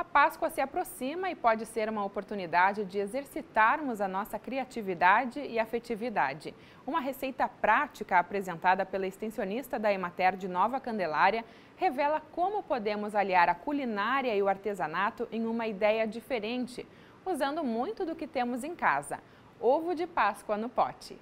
A Páscoa se aproxima e pode ser uma oportunidade de exercitarmos a nossa criatividade e afetividade. Uma receita prática apresentada pela extensionista da Emater de Nova Candelária revela como podemos aliar a culinária e o artesanato em uma ideia diferente, usando muito do que temos em casa: ovo de Páscoa no pote.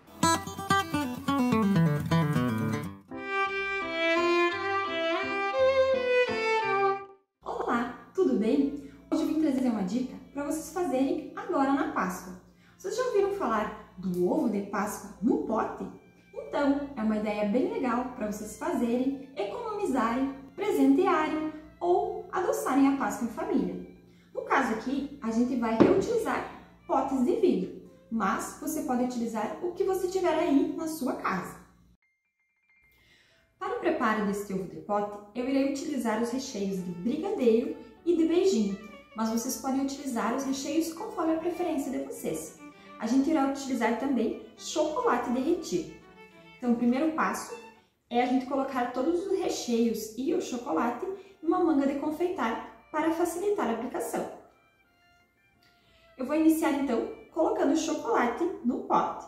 Olá, tudo bem? Hoje eu vim trazer uma dica para vocês fazerem agora na Páscoa. Vocês já ouviram falar do ovo de Páscoa no pote? Então, é uma ideia bem legal para vocês fazerem, economizarem, presentearem ou adoçarem a Páscoa em família. No caso aqui, a gente vai reutilizar potes de vidro, mas você pode utilizar o que você tiver aí na sua casa. Para o preparo deste ovo de pote, eu irei utilizar os recheios de brigadeiro e de beijinho, mas vocês podem utilizar os recheios conforme a preferência de vocês. A gente irá utilizar também chocolate derretido. Então, o primeiro passo é a gente colocar todos os recheios e o chocolate em uma manga de confeitar para facilitar a aplicação. Eu vou iniciar então colocando o chocolate no pote.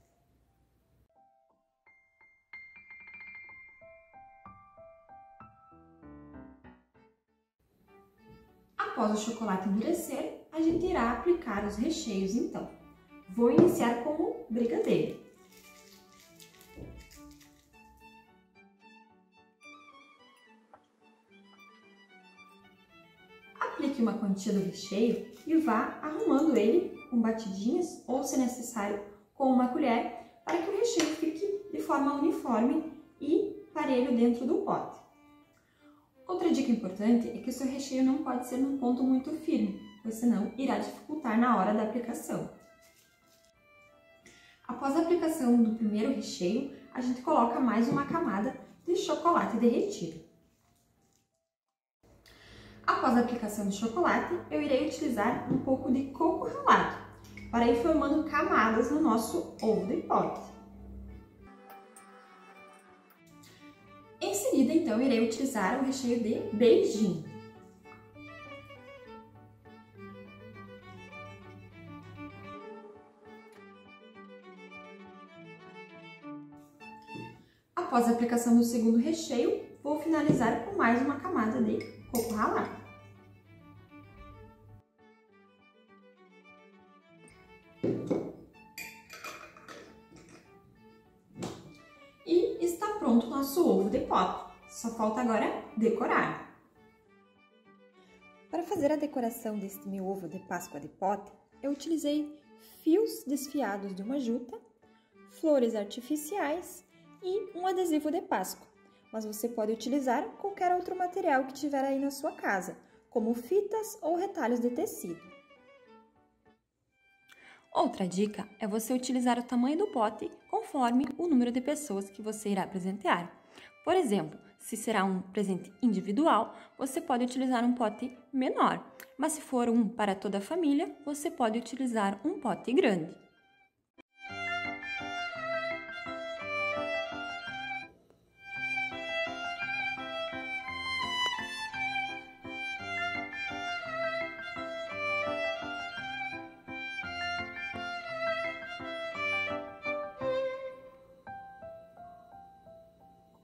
Após o chocolate endurecer, a gente irá aplicar os recheios então. Vou iniciar com o brigadeiro. Aplique uma quantia do recheio e vá arrumando ele com batidinhas ou, se necessário, com uma colher, para que o recheio fique de forma uniforme e parelho dentro do pote. Outra dica importante é que o seu recheio não pode ser num ponto muito firme, pois senão irá dificultar na hora da aplicação. Após a aplicação do primeiro recheio, a gente coloca mais uma camada de chocolate derretido. Após a aplicação de chocolate, eu irei utilizar um pouco de coco ralado, para ir formando camadas no nosso ovo de pote. Em seguida, então, irei utilizar o recheio de beijinho. Após a aplicação do segundo recheio, vou finalizar com mais uma camada de coco ralado. E está pronto o nosso ovo de pote. Só falta agora decorar. Para fazer a decoração deste meu ovo de Páscoa de pote, eu utilizei fios desfiados de uma juta, flores artificiais e um adesivo de Páscoa. Mas você pode utilizar qualquer outro material que tiver aí na sua casa, como fitas ou retalhos de tecido. Outra dica é você utilizar o tamanho do pote conforme o número de pessoas que você irá presentear. Por exemplo, se será um presente individual, você pode utilizar um pote menor, mas se for um para toda a família, você pode utilizar um pote grande.